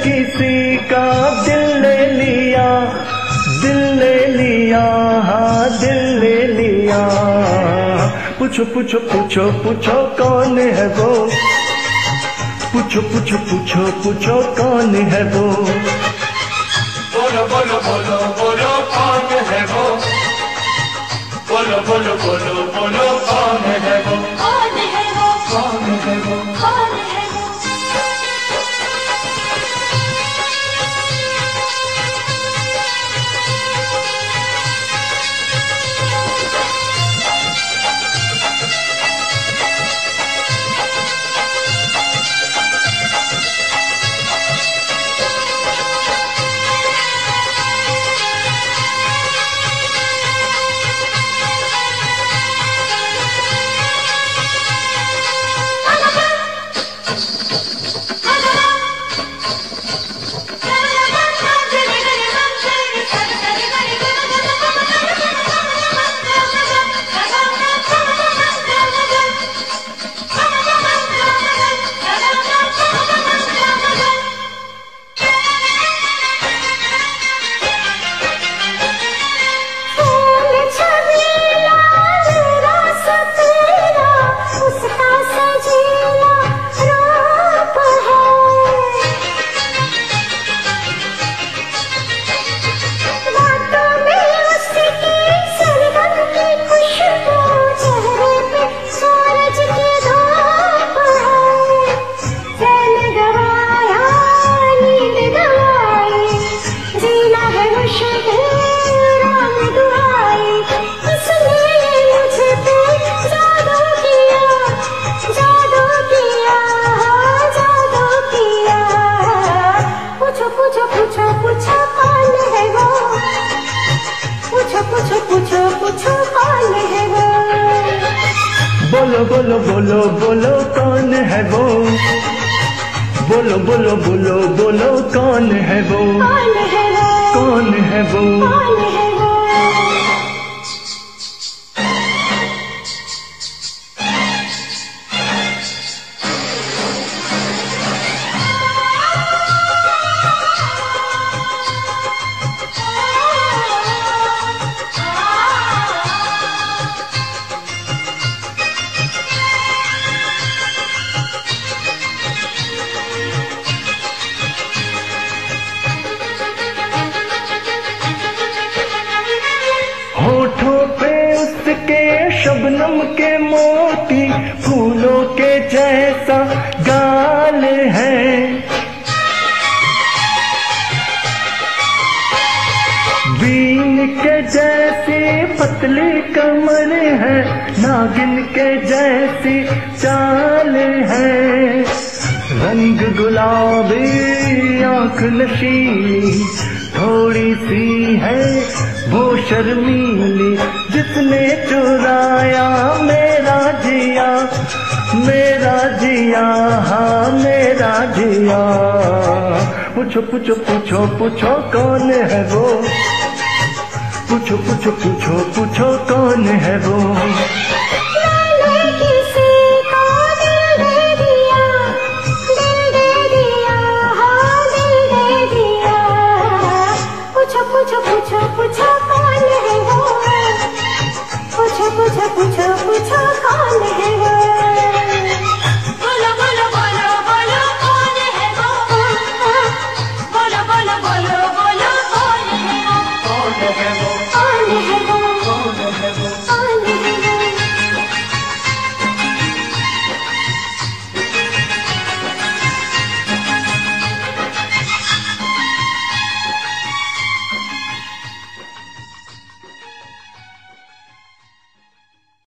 किसी का दिल ले लिया, दिल ले लिया, हाँ दिल ले लिया। पूछो पूछो पूछो पूछो कौन है वो, पूछो पूछो पूछो पूछो कौन है वो। बोलो बोलो बोलो बोलो कौन है वो, बोलो बोलो बोलो बोलो कौन है वो, कौन है वो, कौन है वो, कौन है वो। बोलो बोलो बोलो बोलो कौन है वो, बोलो बोलो बोलो बोलो कौन है वो, कौन है वो, कौन है वो, कौन है वो। शबनम के मोती फूलों के जैसा गाल है, बीन के जैसी पतली कमर है, नागिन के जैसी चाल है। रंग गुलाबी आँख नशीली थोड़ी सी है वो शर्मीली, जिसने चुराया मेरा जिया, मेरा जिया, हाँ मेरा जिया। पूछो पूछो पूछो पूछो कौन है वो, पूछो पूछो पूछो पूछो कौन है वो।